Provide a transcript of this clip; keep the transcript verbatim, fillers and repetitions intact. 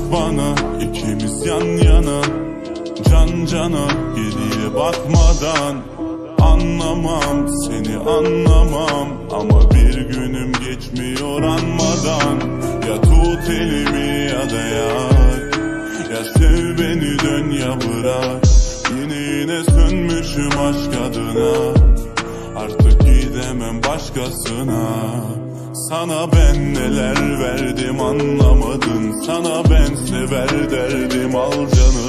bana, ikimiz yan yana, can cana, geriye bakmadan. Anlamam, seni anlamam, ama bir günüm geçmiyor anmadan. Ya tut elimi ya da yak, ya sev beni dön ya bırak. Yine yine sönmüşüm aşk adına, artık gidemem başkasına. Sana ben neler verdim anlamadın, sana ben sever derdim al canım.